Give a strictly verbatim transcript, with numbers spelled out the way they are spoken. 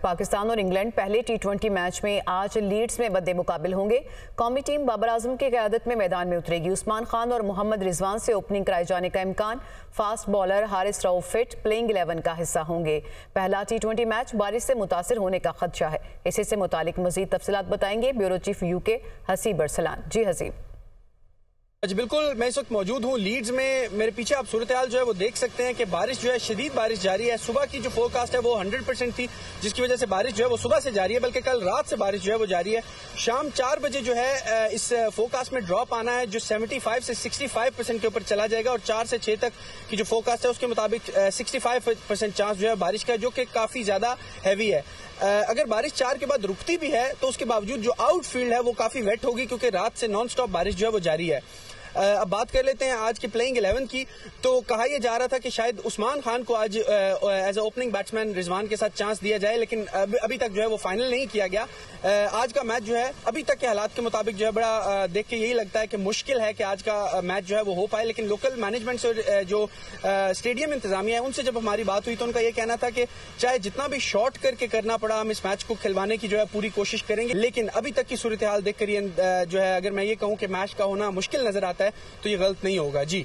पाकिस्तान और इंग्लैंड पहले T twenty match में आज लीड्स में बदे मुकाबिल होंगे। कौमी टीम बाबर आजम की क़यादत में मैदान में उतरेगी। उस्मान खान और मोहम्मद रिजवान से ओपनिंग कराए जाने का इम्कान। Fast bowler Haris Rauf fit playing eleven का हिस्सा होंगे। पहला टी ट्वेंटी मैच बारिश से मुतासिर होने का खदशा है। इसी से मुतालिक मजीद तफसीलात बताएंगे bureau chief UK Haseeb Arsalan. जी हसीब। जी बिल्कुल, मैं इस वक्त मौजूद हूँ लीड्स में। मेरे पीछे आप सूरत हाल जो है वो देख सकते हैं कि बारिश जो है शदीद बारिश जारी है। सुबह की जो फोरकास्ट है वो हंड्रेड परसेंट थी, जिसकी वजह से बारिश जो है वो सुबह से जारी है, बल्कि कल रात से बारिश जो है वो जारी है। शाम चार बजे जो है इस फोरकास्ट में ड्रॉप आना है, जो सेवेंटी फाइव से सिक्सटी फाइव परसेंट के ऊपर चला जाएगा और चार से छह तक की जो फोरकास्ट है उसके मुताबिक सिक्सटी फाइव परसेंट चांस जो है बारिश का, जो कि काफी ज्यादा हैवी है। अगर बारिश चार के बाद रुकती भी है तो उसके बावजूद जो आउटफील्ड है वो काफी वेट होगी, क्योंकि रात से नॉन स्टॉप बारिश जो है वो जारी है। अब बात कर लेते हैं आज की प्लेइंग इलेवन की। तो कहा यह जा रहा था कि शायद उस्मान खान को आज as a opening batsman Rizwan के साथ चांस दिया जाए, लेकिन अभी तक जो है वो फाइनल नहीं किया गया। आज का मैच जो है अभी तक के हालात के मुताबिक जो है बड़ा देख के यही लगता है कि मुश्किल है कि आज का मैच जो है वो हो पाए। लेकिन लोकल मैनेजमेंट से जो स्टेडियम इंतजामिया है उनसे जब हमारी बात हुई तो उनका यह कहना था कि चाहे जितना भी शॉर्ट करके करना पड़ा हम इस मैच को खिलवाने की जो है पूरी कोशिश करेंगे। लेकिन अभी तक की सूरत हाल देख कर जो है अगर मैं ये कहूँ कि मैच का होना मुश्किल नजर आता है तो ये गलत नहीं होगा। जी